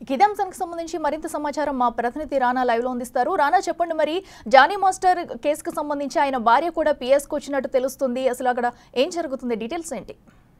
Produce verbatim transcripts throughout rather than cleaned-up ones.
ఇదే అంశానికి సంబంధించి మరింత సమాచారం మా ప్రతినిధి రానా లైవ్ లో అందిస్తారు. రానా, చెప్పండి, మరి జానీ మాస్టర్ కేసుకు సంబంధించి ఆయన భార్య కూడా పిఎస్ కు వచ్చినట్టు తెలుస్తుంది. అసలు అక్కడ ఏం జరుగుతుంది, డీటెయిల్స్ ఏంటి?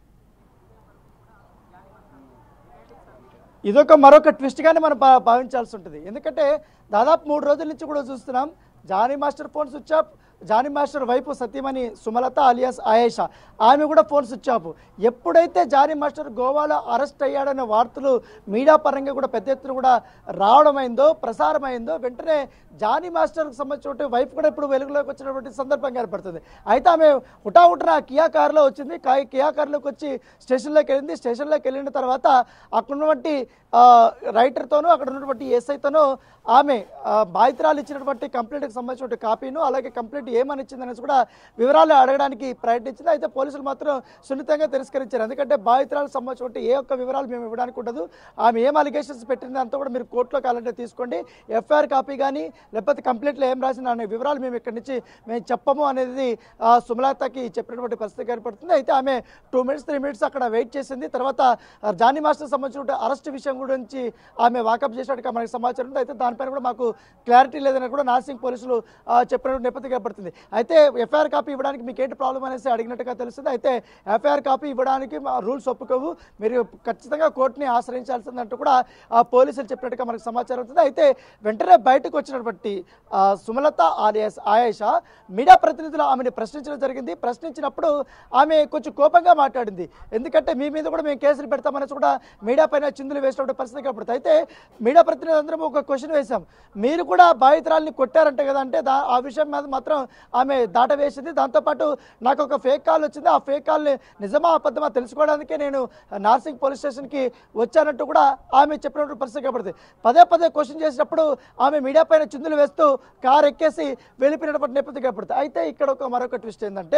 ఇదొక మరొక ట్విస్ట్ గానే మనం భావించాల్సి ఉంటుంది. ఎందుకంటే దాదాపు మూడు రోజుల నుంచి కూడా చూస్తున్నాం Jani master phone switch off, Jani master వైపు సతీమణి సుమలత అలియాస్ ఆయేషా ఆమె కూడా ఫోన్ స్విచ్ ఆఫ్. ఎప్పుడైతే జానీ మాస్టర్ గోవాలో అరెస్ట్ అయ్యాడనే వార్తలు మీడియా పరంగా కూడా పెద్ద ఎత్తున కూడా రావడమైందో ప్రసారమైందో వెంటనే జానీ మాస్టర్కి సంబంధించిన వైఫ్ కూడా ఇప్పుడు వెలుగులోకి వచ్చినటువంటి సందర్భం ఏర్పడుతుంది. అయితే ఆమె హుటాహుటిన కియా కారులో వచ్చింది. కియా కారులోకి వచ్చి స్టేషన్లోకి వెళ్ళింది. స్టేషన్లోకి వెళ్ళిన తర్వాత అక్కడ ఉన్నటువంటి రైటర్తోనూ అక్కడ ఉన్నటువంటి ఎస్ఐతోనూ ఆమె బాధితురాలు ఇచ్చినటువంటి కంప్లైంట్కి సంబంధించిన కాపీను అలాగే కంప్లైంట్ ఏమని ఇచ్చిందనేసి కూడా వివరాలు అడగడానికి ప్రయత్నించింది. అయితే పోలీసులు మాత్రం సున్నితంగా తిరస్కరించారు. ఎందుకంటే బాధితురాలకు సంబంధించిన ఏ ఒక్క వివరాలు మేము ఇవ్వడానికి ఉండదు, ఆమె ఏం అలిగేషన్స్ పెట్టింది అంతా కూడా మీరు కోర్టులో కావాలంటే తీసుకోండి, ఎఫ్ఐఆర్ కాపీ కానీ లేకపోతే కంప్లైంట్లో ఏం రాసిన అనే వివరాలు మేము ఇక్కడి నుంచి మేము చెప్పము అనేది సుమలతకి చెప్పినటువంటి పరిస్థితి ఏర్పడుతుంది. అయితే ఆమె టూ మినిట్స్ త్రీ మినిట్స్ అక్కడ వెయిట్ చేసింది. తర్వాత జానీ మాస్టర్ సంబంధించిన అరెస్ట్ విషయం గురించి ఆమె వాకప్ చేసినట్టుగా మనకి సమాచారం ఉంది. అయితే దానిపైన కూడా మాకు క్లారిటీ లేదని కూడా నార్సింగ్ పోలీసులు చెప్పిన నేపథ్యం ఏర్పడుతుంది. అయితే ఎఫ్ఐఆర్ కాపీ ఇవ్వడానికి మీకు ఏంటి ప్రాబ్లం అనేసి అడిగినట్టుగా తెలుస్తుంది. అయితే ఎఫ్ఐఆర్ కాపీ ఇవ్వడానికి మా రూల్స్ ఒప్పుకోవు, మీరు ఖచ్చితంగా కోర్టుని ఆశ్రయించాల్సిందంటూ కూడా ఆ పోలీసులు చెప్పినట్టుగా మనకు సమాచారం ఉంటుంది. అయితే వెంటనే బయటకు వచ్చినటువంటి సుమలత ఆలియాస్ ఆయేషా మీడియా ప్రతినిధులు ఆమెను ప్రశ్నించడం జరిగింది. ప్రశ్నించినప్పుడు ఆమె కొంచెం కోపంగా మాట్లాడింది. ఎందుకంటే మీ మీద కూడా మేము కేసులు పెడతామనేసి కూడా మీడియా పైన చిందులు వేసినప్పుడు పరిస్థితి ఏర్పడుతుంది. అయితే మీడియా ప్రతినిధులు అందరం ఒక క్వశ్చన్ వేశాం, మీరు కూడా బాధితురాలని కొట్టారంటే కదా అంటే ఆ విషయం మీద మాత్రం ఆమె దాట వేసింది. దాంతోపాటు నాకు ఒక ఫేక్ కాల్ వచ్చింది, ఆ ఫేక్ కాల్ని నిజమా అబద్ధమా తెలుసుకోవడానికే నేను నార్సింగ్ పోలీస్ స్టేషన్కి వచ్చానంటూ కూడా ఆమె చెప్పినటువంటి పరిస్థితి ఏర్పడుతుంది. పదే పదే క్వశ్చన్ చేసినప్పుడు ఆమె మీడియా పైన చిందులు వేస్తూ కారు ఎక్కేసి వెళ్ళిపోయినటువంటి నేపథ్యం ఏర్పడుతుంది. అయితే ఇక్కడ ఒక మరొక ట్విస్ట్ ఏంటంటే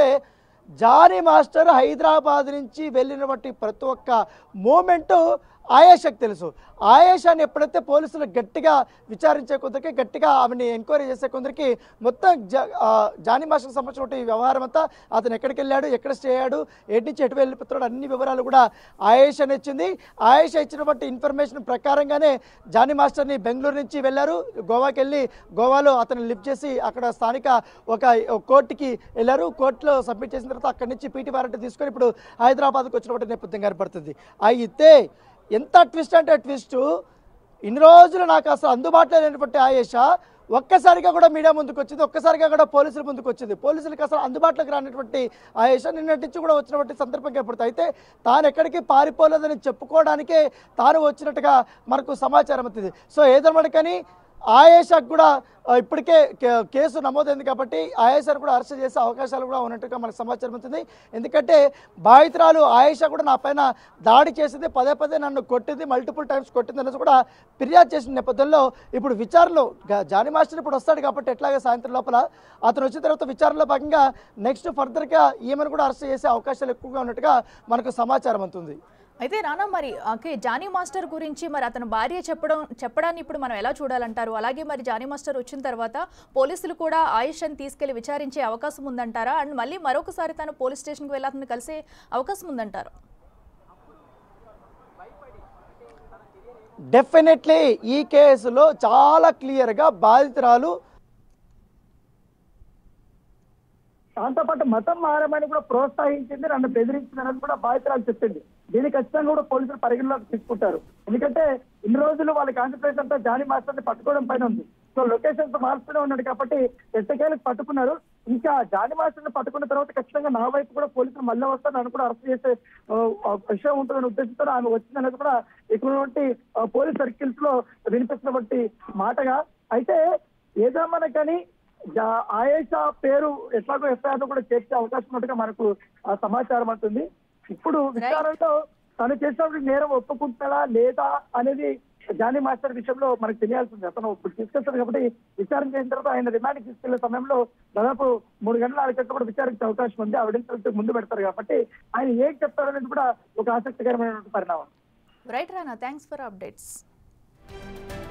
జానీ మాస్టర్ హైదరాబాద్ నుంచి వెళ్ళినటువంటి ప్రతి ఒక్క మూమెంటు ఆయేషాకి తెలుసు. ఆయేషాని ఎప్పుడైతే పోలీసులు గట్టిగా విచారించే కొందరికి గట్టిగా ఆమెని ఎంక్వైరీ చేసే కొందరికి మొత్తం జానీ మాస్టర్కి సంబంధించిన వ్యవహారం అంతా అతను ఎక్కడికి వెళ్ళాడు, ఎక్కడ స్టే అయ్యాడు, ఎటు నుంచి ఎటు వెళ్ళిపోతున్నాడు అన్ని వివరాలు కూడా ఆయేషాని ఇచ్చింది. ఆయేషా ఇచ్చినటువంటి ఇన్ఫర్మేషన్ ప్రకారంగానే జానీ మాస్టర్ని బెంగళూరు నుంచి వెళ్ళారు, గోవాకి వెళ్ళి గోవాలో అతను లిఫ్ట్ చేసి అక్కడ స్థానిక ఒక కోర్టుకి వెళ్ళారు. కోర్టులో సబ్మిట్ చేసిన తర్వాత అక్కడి నుంచి పీటీ వారెంట్ తీసుకొని ఇప్పుడు హైదరాబాద్కి వచ్చినటువంటి నేపథ్యం ఏర్పడుతుంది. అయితే ఎంత ట్విస్ట్ అంటే ట్విస్ట్, ఇన్ని రోజులు నాకు అసలు అందుబాటులో లేనటువంటి ఆయేషా ఒక్కసారిగా కూడా మీడియా ముందుకు వచ్చింది, ఒక్కసారిగా కూడా పోలీసుల ముందుకు వచ్చింది. పోలీసులకు అసలు అందుబాటులోకి రానటువంటి ఆయేషా నిన్నటి నుంచి కూడా వచ్చినటువంటి సందర్భం ఏర్పడుతుంది. అయితే తాను ఎక్కడికి పారిపోలేదని చెప్పుకోవడానికే తాను వచ్చినట్టుగా మనకు సమాచారం అవుతుంది. సో ఏదన్నమాట కానీ ఆయేషాకు కూడా ఇప్పటికే కేసు నమోదైంది కాబట్టి ఆయేషాను కూడా అరెస్ట్ చేసే అవకాశాలు కూడా ఉన్నట్టుగా మనకు సమాచారం అవుతుంది. ఎందుకంటే బాధితురాలు ఆయేషా కూడా నా పైన దాడి చేసింది, పదే పదే నన్ను కొట్టింది, మల్టిపుల్ టైమ్స్ కొట్టింది అనేసి కూడా ఫిర్యాదు చేసిన నేపథ్యంలో ఇప్పుడు విచారణలో జానీ మాస్టర్ ఇప్పుడు వస్తాడు కాబట్టి ఎట్లాగే సాయంత్రం లోపల అతను వచ్చిన తర్వాత విచారణలో భాగంగా నెక్స్ట్ ఫర్దర్గా ఈమెను కూడా అరెస్ట్ చేసే అవకాశాలు ఎక్కువగా ఉన్నట్టుగా మనకు సమాచారం అవుతుంది. అయితే రానా, మరి ఓకే జానీ మాస్టర్ గురించి మరి అతని భార్య చెప్పడం చెప్పడాన్ని ఇప్పుడు మనం ఎలా చూడాలంటారు? అలాగే మరి జానీ మాస్టర్ వచ్చిన తర్వాత పోలీసులు కూడా ఆయేషాని తీసుకెళ్లి విచారించే అవకాశం ఉందంటారా? అండ్ మళ్ళీ మరొకసారి తను పోలీస్ స్టేషన్కి వెళ్ళి అతను కలిసే అవకాశం ఉందంటారా? డెఫినెట్లీ ఈ కేసులో చాలా క్లియర్గా బాధితురాలు దాంతోపాటు మతం మారమని కూడా ప్రోత్సహించింది, నన్ను బెదిరించిందని కూడా బాధితురాలు చెప్పింది. దీన్ని ఖచ్చితంగా కూడా పోలీసులు పరిగణలోకి తీసుకుంటారు. ఎందుకంటే ఇన్ని రోజులు వాళ్ళ కాన్సన్ట్రేషన్ అంతా జానీ మాస్టర్ని పట్టుకోవడం పైన ఉంది. సో లొకేషన్స్ మార్చుతూనే ఉన్నాడు కాబట్టి ఎట్టకేలకు పట్టుకున్నారు. ఇంకా జానీ మాస్టర్ని పట్టుకున్న తర్వాత ఖచ్చితంగా నా వైపు కూడా పోలీసులు మళ్ళీ వస్తారు, నన్ను కూడా అరెస్ట్ చేసే విషయం ఉంటుందని ఉద్దేశంతో ఆమె వచ్చిందనేది కూడా ఇక్కడ పోలీస్ సర్కిల్స్ లో వినిపిస్తున్నటువంటి మాటగా. అయితే ఏదేమన్నా కానీ ఆయేషా పేరు ఎట్లాగో ఎఫ్ఐఆర్ లో కూడా చేర్చే అవకాశం ఉన్నట్టుగా మనకు సమాచారం అవుతుంది. ఇప్పుడు విచారణలో తను చేసినప్పుడు నేరం ఒప్పుకుంటాడా లేదా అనేది జానీ మాస్టర్ విషయంలో మనకు తెలియాల్సింది. అతను ఇప్పుడు తీసుకొస్తాడు కాబట్టి విచారణ చేసిన తర్వాత ఆయన రిమాండ్కి తీసుకెళ్లే సమయంలో దాదాపు మూడు గంటల నాలుగు గంటలు కూడా విచారించే అవకాశం ఉంది. ఆ విడత ముందు పెడతారు కాబట్టి ఆయన ఏం చెప్తారనేది కూడా ఒక ఆసక్తికరమైన పరిణామం. Right Rana, thanks for updates.